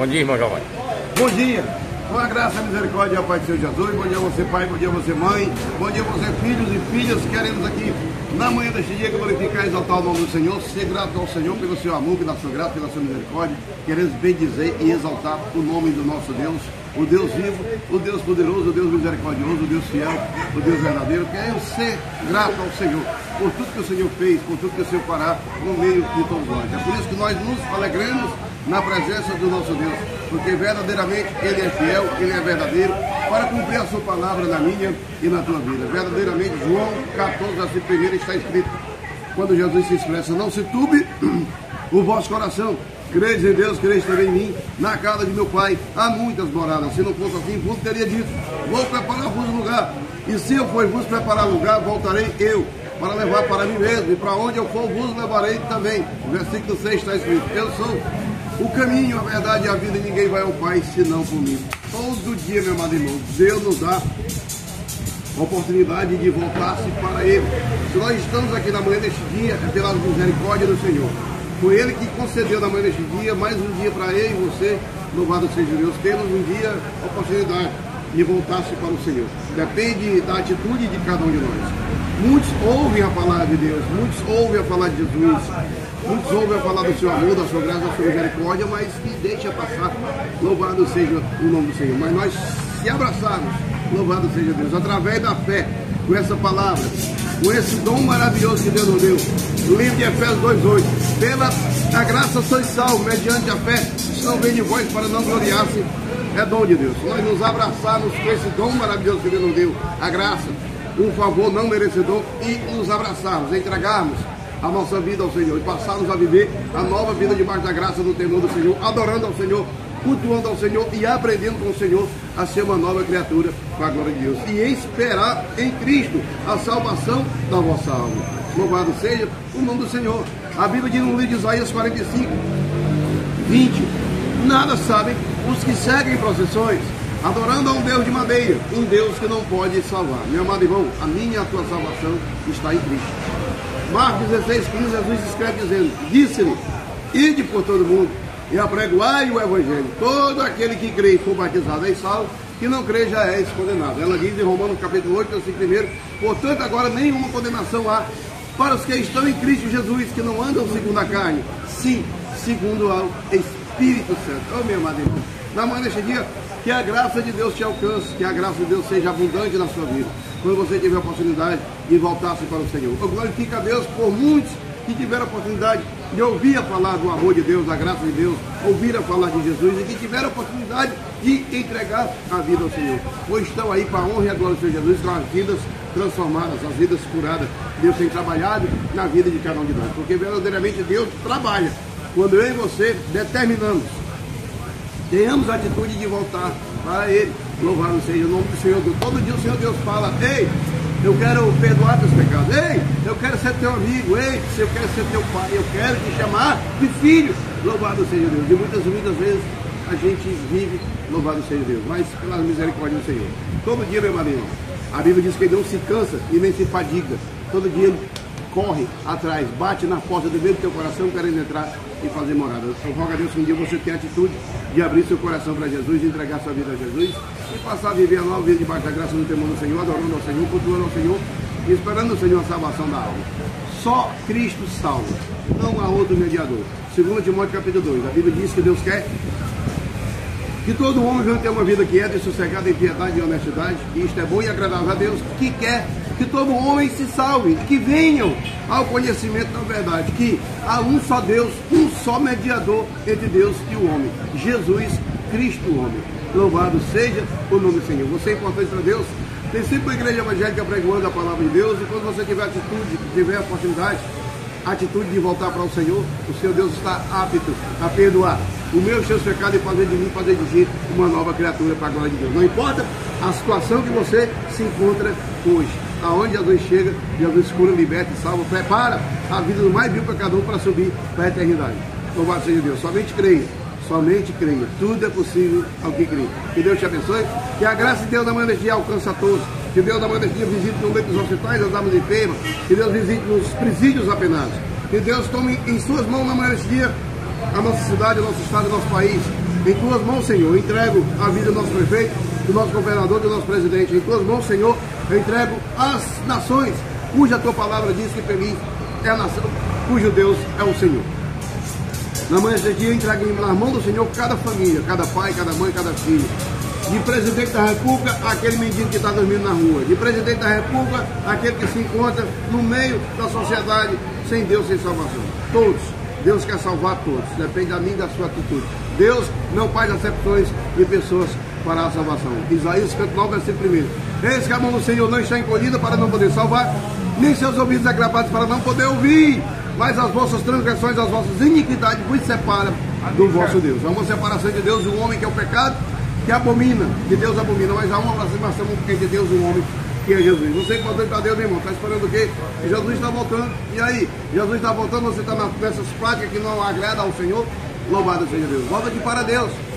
Bom dia, irmão Giovanni. Bom dia. Com a graça e a misericórdia e a paz do Senhor Jesus. Bom dia a você, pai. Bom dia a você, mãe. Bom dia a você, filhos e filhas. Queremos aqui, na manhã deste dia, glorificar e exaltar o nome do Senhor. Ser grato ao Senhor pelo seu amor, pela sua graça, pela sua misericórdia. Queremos bendizer e exaltar o nome do nosso Deus, o Deus vivo, o Deus poderoso, o Deus misericordioso, o Deus fiel, o Deus verdadeiro. Queremos ser grato ao Senhor por tudo que o Senhor fez, por tudo que o Senhor fará no meio de todos nós. É por isso que nós nos alegramos na presença do nosso Deus, porque verdadeiramente Ele é fiel, Ele é verdadeiro, para cumprir a sua palavra na minha e na tua vida. Verdadeiramente, João 14, versículo 1 está escrito, quando Jesus se expressa: não se turbe o vosso coração, credes em Deus, credes também em mim. Na casa de meu Pai há muitas moradas, se não fosse assim, vos teria dito, vou preparar-vos um lugar, e se eu for vos preparar lugar, voltarei eu, para levar para mim mesmo, e para onde eu for, vos levarei também. Versículo 6 está escrito: eu sou o caminho, a verdade e a vida, e ninguém vai ao Pai senão por mim. Todo dia, meu amado irmão, Deus nos dá a oportunidade de voltar-se para Ele. Se nós estamos aqui na manhã deste dia, é pela misericórdia do Senhor. Foi Ele que concedeu na manhã deste dia mais um dia para eu e você. Louvado seja Deus. Temos um dia a oportunidade de voltar-se para o Senhor. Depende da atitude de cada um de nós. Muitos ouvem a palavra de Deus, muitos ouvem a falar de Jesus, muitos ouvem a falar do seu amor, da sua graça, da sua misericórdia, mas que deixa passar. Louvado seja o nome do Senhor. Mas nós, se abraçarmos, louvado seja Deus, através da fé, com essa palavra, com esse dom maravilhoso que Deus nos deu. O livro de Efésios 2:8: pela a graça sois salvos, mediante a fé, isso não vem de vós para não gloriar-se, é dom de Deus. Nós nos abraçarmos com esse dom maravilhoso que Deus nos deu, a graça, um favor não merecedor, e nos abraçarmos, entregarmos a nossa vida ao Senhor e passarmos a viver a nova vida debaixo da graça do temor do Senhor, adorando ao Senhor, cultuando ao Senhor e aprendendo com o Senhor a ser uma nova criatura com a glória de Deus, e esperar em Cristo a salvação da vossa alma. Louvado seja o nome do Senhor. A Bíblia diz no livro de Isaías 45:20: nada sabem os que seguem procissões, adorando a um Deus de madeira, um Deus que não pode salvar. Meu amado irmão, a minha e a tua salvação está em Cristo. Marcos 16:15, Jesus escreve dizendo: disse-lhe, ide por todo mundo e apregoai o Evangelho. Todo aquele que crê e for batizado é salvo, que não crê já é condenado. Ela diz em Romanos capítulo 8, versículo 1: portanto agora nenhuma condenação há para os que estão em Cristo Jesus, que não andam segundo a carne, sim, segundo o Espírito Santo. Oh, meu amado irmão, na manhã deste dia, que a graça de Deus te alcance, que a graça de Deus seja abundante na sua vida, quando você tiver a oportunidade de voltar-se para o Senhor. Eu glorifico a Deus por muitos que tiveram a oportunidade de ouvir a falar do amor de Deus, da graça de Deus, ouvir a falar de Jesus, e que tiveram a oportunidade de entregar a vida ao Senhor. Pois estão aí para a honra e a glória do Senhor Jesus, com as vidas transformadas, as vidas curadas. Deus tem trabalhado na vida de cada um de nós, porque verdadeiramente Deus trabalha quando eu e você determinamos, tenhamos a atitude de voltar para Ele. Louvado seja o nome do Senhor Deus. Todo dia o Senhor Deus fala: ei, eu quero perdoar teus pecados, ei, eu quero ser teu amigo, ei, eu quero ser teu pai, eu quero te chamar de filho. Louvado seja Deus. E muitas vezes a gente vive, louvado seja Deus, mas pela misericórdia do Senhor. Todo dia, meu marido, a Bíblia diz que Ele não se cansa e nem se fadiga. Todo dia Ele corre atrás, bate na porta do meio do teu coração, querendo entrar e fazer morada. Eu rogo a Deus que um dia você tenha a atitude de abrir seu coração para Jesus, de entregar sua vida a Jesus e passar a viver a nova vida debaixo da graça do temor do Senhor, adorando ao Senhor, cultuando ao Senhor e esperando o Senhor a salvação da alma. Só Cristo salva, não há outro mediador. 2 Timóteo capítulo 2, a Bíblia diz que Deus quer que todo homem venha ter uma vida quieta e sossegada em piedade e honestidade, e isto é bom e agradável a Deus, que quer que todo homem se salve, que venham ao conhecimento da verdade, que há um só Deus, um só mediador entre Deus e o homem, Jesus Cristo o homem. Louvado seja o nome do Senhor. Você é importante para Deus. Tem sempre uma igreja evangélica pregando a palavra de Deus, e quando você tiver atitude, tiver a oportunidade, a atitude de voltar para o Senhor Deus está apto a perdoar os meus seus pecados e fazer de mim, fazer de ti uma nova criatura para a glória de Deus. Não importa a situação que você se encontra hoje, aonde Jesus chega, Jesus cura, liberta e salva, prepara a vida do mais vil pecador para subir para a eternidade. Louvado seja Deus. Somente creia, tudo é possível ao que crê. Que Deus te abençoe, que a graça de Deus da manhã deste dia alcance a todos, que Deus da manhã deste dia visite no leito dos hospitais, as almas enfermas, que Deus visite nos presídios apenados, que Deus tome em suas mãos na manhã deste dia a nossa cidade, o nosso estado, o nosso país, Em tuas mãos, Senhor, eu entrego a vida do nosso prefeito, do nosso governador, do nosso presidente. Em tuas mãos, Senhor, eu entrego as nações, cuja tua palavra diz que feliz é a nação, cujo Deus é o Senhor. Na manhã desse dia, eu entrego nas mãos do Senhor cada família, cada pai, cada mãe, cada filho. De presidente da República, aquele mendigo que está dormindo na rua. De presidente da República, aquele que se encontra no meio da sociedade, sem Deus, sem salvação. Todos. Deus quer salvar todos. Depende da minha e da sua atitude. Deus não faz acepções de pessoas para a salvação. Isaías 59, versículo 1. Eis que a mão do Senhor não está encolhida para não poder salvar, nem seus ouvidos agravados para não poder ouvir. Mas as vossas transgressões, as vossas iniquidades vos separam do vosso Deus. Há uma separação de Deus e o homem, que é o pecado, que abomina, que Deus abomina, mas há uma aproximação entre Deus e o homem, que é Jesus. Você que voltou para Deus, meu irmão, está esperando o quê? Jesus está voltando. E aí? Jesus está voltando, você está nessas práticas que não agradam ao Senhor? Louvado seja Deus. Volta aqui para Deus.